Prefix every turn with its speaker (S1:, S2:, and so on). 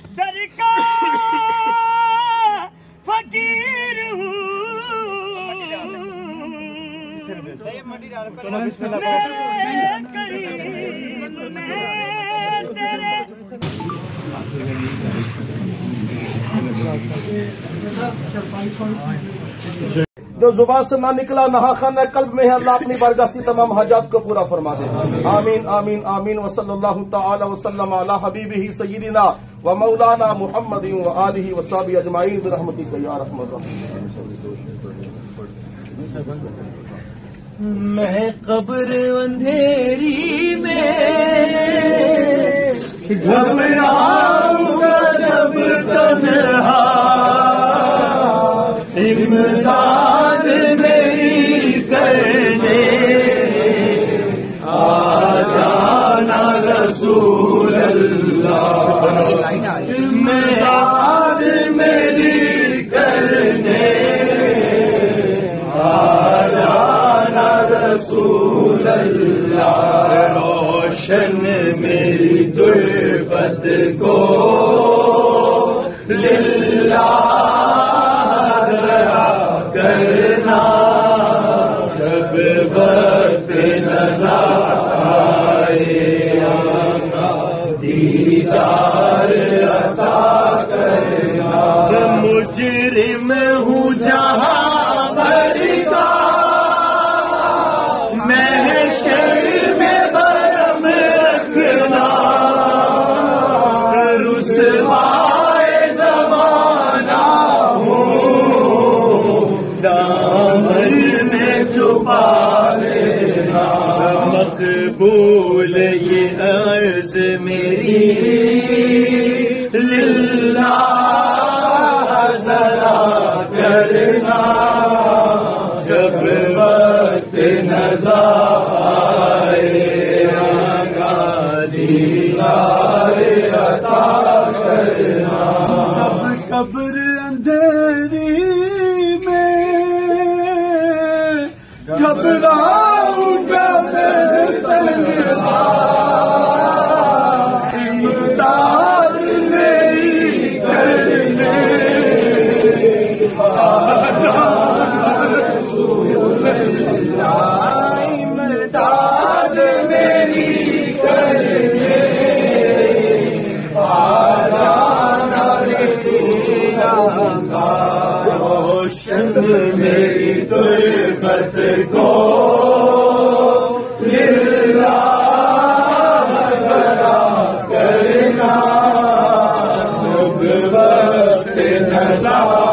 S1: درگاہ فقیر ہوں
S2: جو زبان سے نہ نکلا نہا خانہ قلب میں ہے، اللہ اپنی بارگاہ سے تمام حاجات کو پورا فرما دے. آمین آمین آمین. وصلی اللہ تعالی وسلم علی حبیبہ سیدنا و مولانا محمد و آلہ و صحبہ اجمعین برحمتک یا ارحم الراحمین.
S1: میں قبر اندھیری میں گھبراؤں گا جب تنہا، امداد میری کرنے آ جانا رسول اللہ، امداد میری کرنے آ جانا رسول اللہ، روشن میری تربت کو للہ کرنا، جب وقت نظر آئے دیدار عطا کرنا. مجرم ہوں جہاں بھر کا، محشر میں برم رکھنا، رسوائے زمانہ دامن میں چھپا لینا. مقبول یہ عرض میری للہ ذرا کرنا، جب وقت نظر آئے آقا دیدار عطا کرنا. جب قبر اندھیری گھبراؤں گا تنہا، امداد میری کرنے آ جانا رسول اللہ، امداد میری کرنے آ جانا رسول اللہ، روشن میری تربت کو للہ ذرا کرنا، جب وقت نظر